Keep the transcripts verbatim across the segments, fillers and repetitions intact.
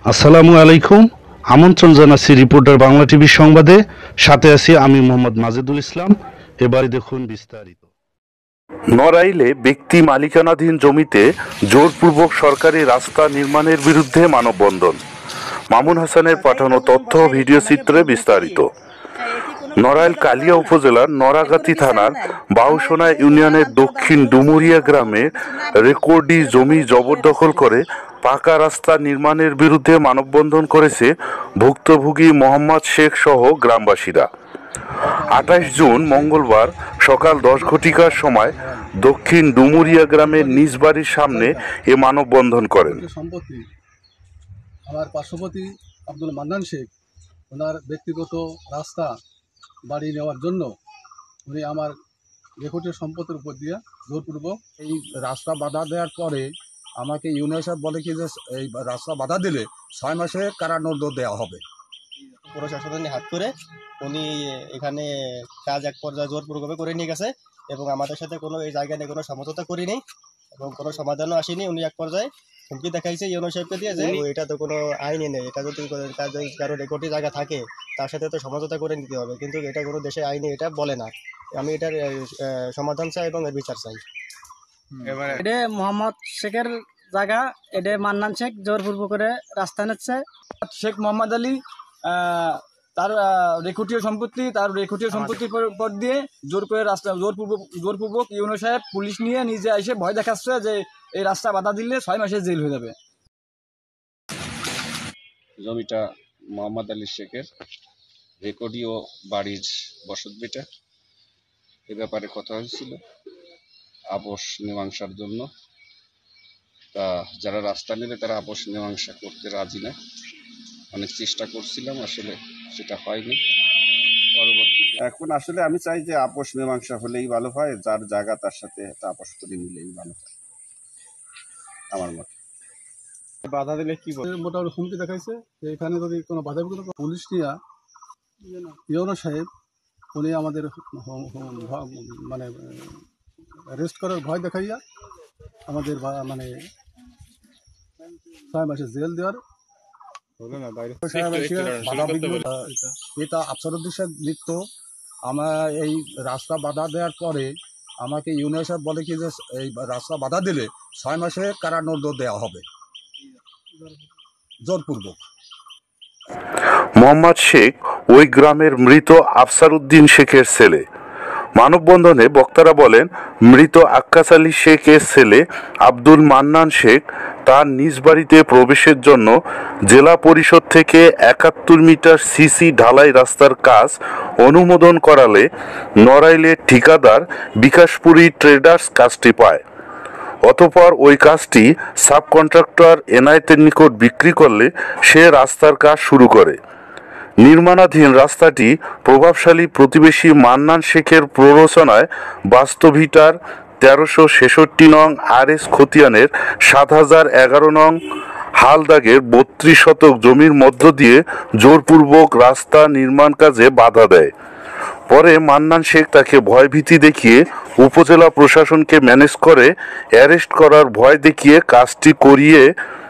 আসসালামু আলাইকুম। আমন্ত্রণ জানাচ্ছি রিপোর্টার বাংলা টিভি সংবাদে। সাথে আছি আমি মোহাম্মদ মাজেদুল ইসলাম। এবারে দেখুন বিস্তারিত। নড়াইলে ব্যক্তি মালিকানাধীন জমিতে জোরপূর্বক সরকারি রাস্তা নির্মাণের বিরুদ্ধে মানববন্ধন। মামুন হাসানের পাঠানো তথ্য ভিডিও চিত্রে বিস্তারিত। নড়াইল কালিয়া উপজেলার নড়াগাতি থানার বাউসোনা ইউনিয়নের দক্ষিণ ডুমুরিয়া গ্রামে রেকর্ডি জমি জবরদখল করে পাকা রাস্তা নির্মাণের বিরুদ্ধে মানববন্ধন করেছে ভুক্তভোগী মোহাম্মদ শেখ সহ গ্রামবাসীরা। আঠাশ জুন মঙ্গলবার সকাল দশ ঘটিকার সময় দক্ষিণ ডুমুরিয়া গ্রামের নিজ বাড়ির সামনে এ মানববন্ধন করেন। সম্পত্তি আমার পার্শ্ববর্তী আব্দুল মান্নান শেখ ওনার ব্যক্তিগত রাস্তা বাড়ি নেওয়ার জন্য উনি আমার রেকর্ডের সম্পত্তির উপর দিয়ে জোরপূর্বক এই রাস্তা বাধা দেওয়ার পরে আমাকে ইউনিসেফ বলে কি যে এই রাস্তা বাধা দিলে ছয় মাসে কারাদণ্ড দেওয়া হবে। প্রশাসনের হাত করে উনি এখানে কাজ এক পর্যায়ে জোরপূর্বকভাবে করে নিয়ে গেছে এবং আমাদের সাথে কোনো এই জায়গা নিয়ে কোনো সমঝোতা করিনি এবং কোনো সমাধানও আসেনি। উনি এক পর্যায়ে হুমকি দেখাইছে ইউনিসেফকে দিয়ে যে এটা তো কোনো আইনই নেই, এটা যদি কারো রেকর্ডি জায়গা থাকে তার সাথে তো সমঝোতা করে নিতে হবে, কিন্তু এটা কোনো দেশে আইনে এটা বলে না। আমি এটার সমাধান চাই এবং এর বিচার চাই। এটা মোহাম্মদ শেখের জায়গা, এটা মান্নান শেখ জোরপূর্বক করে রাস্তা নিচ্ছে। শেখ মোহাম্মদ আলী তার রেকর্ডীয় সম্পত্তি তার রেকর্ডীয় সম্পত্তির পর দিয়ে জোর করে রাস্তা জোরপূর্বক জোরপূর্বক ইউনো সাহেব পুলিশ নিয়ে নিজে এসে ভয় দেখাচ্ছে যে এই রাস্তা বাধা দিলে ছয় মাসে জেল হয়ে যাবে। জমিটা মোহাম্মদ আলী শেখের রেকর্ডীয় বাড়ির বসত ভিটা। এ ব্যাপারে কথা হয়েছিল আপোষ মীমাংসার জন্য। তা যারা রাস্তা নেবে তারা আপোষ মীমাংসা করতে রাজি না। অনেক চেষ্টা করছিলাম, আসলে সেটা হয়নি। পরবর্তীতে এখন আসলে আমি চাই যে আপোষ মীমাংসা হলেই ভালো হয়, যার জায়গা তার সাথে আপোষ করে নিলেই ভালো হয় আমার মতে। বাধা দিলে কি বলে মোটামুটি হুমকি দেখাইছে যে এখানে যদি কোনো বাধা বিঘ্ন পুলিশ নিয়ে ইউনো সাহেব উনি আমাদের মানে অ্যারেস্ট করার ভয় দেখাইয়া আমাদের মানে ছয় মাসে জেল দেওয়ার এটা আফসারুদ্দিন সাহেব লিখত। আমার এই রাস্তা বাধা দেওয়ার পরে আমাকে ইউনিসেফ বলে কি যে এই রাস্তা বাধা দিলে ছয় মাসে কারাদণ্ড দেওয়া হবে জোরপূর্বক। মোহাম্মদ শেখ ওই গ্রামের মৃত আফসারুদ্দিন শেখের ছেলে। মানববন্ধনে বক্তারা বলেন, মৃত আক্কাস আলী শেখের ছেলে আব্দুল মান্নান শেখ তার নিজ বাড়িতে প্রবেশের জন্য জেলা পরিষদ থেকে একাত্তর মিটার সিসি ঢালাই রাস্তার কাজ অনুমোদন করালে নড়াইলের ঠিকাদার বিকাশপুরী ট্রেডার্স কাজটি পায়। অতঃপর ওই কাজটি সাব কন্ট্রাক্টর এনায়েতের নিকট বিক্রি করলে সে রাস্তার কাজ শুরু করে। নির্মাণাধীন রাস্তাটি প্রভাবশালী প্রতিবেশী মান্নান শেখের প্ররোচনায় বাস্তবিটার তেরোশো ছেষট্টি নং আর এস খতিয়ানের সাত হাজার এগারো নং হালদাগের বত্রিশ শতক জমির মধ্য দিয়ে জোরপূর্বক রাস্তা নির্মাণ কাজে বাধা দেয়। পরে মান্নান শেখ তাকে ভয়ভীতি দেখিয়ে উপজেলা প্রশাসনকে ম্যানেজ করে অ্যারেস্ট করার ভয় দেখিয়ে কাজটি করিয়ে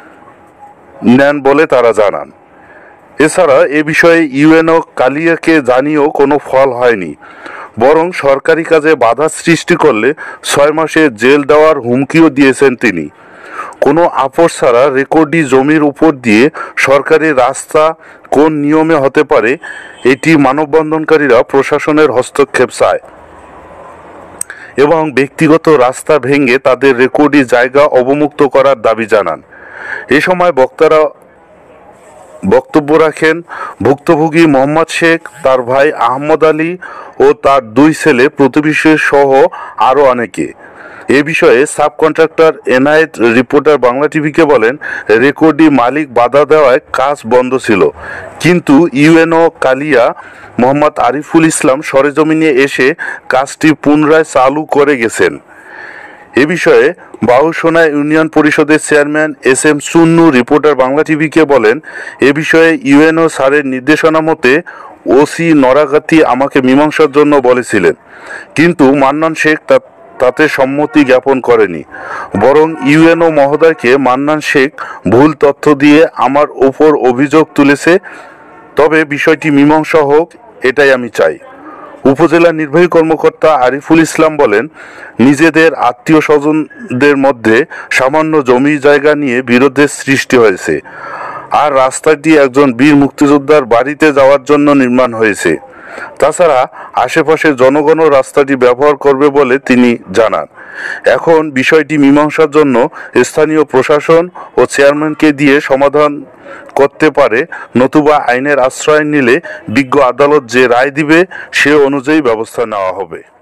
নেন বলে তারা জানান। এছাড়া এ বিষয়ে ইউএনও কালিয়াকে জানিয়েও কোনো ফল হয়নি, বরং সরকারি কাজে বাধা সৃষ্টি করলে ছয় মাসে জেল দেওয়ার হুমকিও দিয়েছেন তিনি। কোনো আপোষ ছাড়া রেকর্ডি জমির উপর দিয়ে সরকারি রাস্তা কোন নিয়মে হতে পারে, এটি মানববন্ধনকারীরা প্রশাসনের হস্তক্ষেপ চায় এবং ব্যক্তিগত রাস্তা ভেঙে তাদের রেকর্ডি জায়গা অবমুক্ত করার দাবি জানান। এ সময় বক্তারা বক্তব্য রাখেন ভুক্তভোগী মোহাম্মদ শেখ, তার ভাই আহমদ আলী ও তার দুই ছেলে, প্রতিবেশী সহ আরও অনেকে। এ বিষয়ে sub contractor Enayet reporter Bangla টিভিকে বলেন, রেকর্ডি মালিক বাধা দেওয়ায় কাজ বন্ধ ছিল, কিন্তু ইউএনও কালিয়া মোহাম্মদ আরিফুল ইসলাম সরেজমিনে এসে কাজটি পুনরায় চালু করে গেছেন। এ বিষয়ে বাউসোনা ইউনিয়ন পরিষদের chairman S M Chunnu reporter Bangla টিভিকে বলেন, এ বিষয়ে ইউএনও স্যারের নির্দেশনা মতে ওসি নড়াগাতি আমাকে মীমাংসার জন্য বলেছিলেন, কিন্তু মান্নান শেখ তাতে সম্মতি জ্ঞাপন করেনি, বরং ইউএনও মহোদয়কে মান্নান শেখ ভুল তথ্য দিয়ে আমার ওপর অভিযোগ তুলেছে। তবে বিষয়টি মীমাংসা হোক, এটাই আমি চাই। উপজেলা নির্বাহী কর্মকর্তা আরিফুল ইসলাম বলেন, নিজেদের আত্মীয় স্বজনদের মধ্যে সামান্য জমি জায়গা নিয়ে বিরোধের সৃষ্টি হয়েছে, আর রাস্তাটি একজন বীর মুক্তিযোদ্ধার বাড়িতে যাওয়ার জন্য নির্মাণ হয়েছে। তাছাড়া আশেপাশের জনগণও রাস্তাটি ব্যবহার করবে বলে তিনি জানান। এখন বিষয়টি মীমাংসার জন্য স্থানীয় প্রশাসন ও চেয়ারম্যানকে দিয়ে সমাধান করতে পারে, নতুবা আইনের আশ্রয় নিলে বিজ্ঞ আদালত যে রায় দিবে সে অনুযায়ী ব্যবস্থা নেওয়া হবে।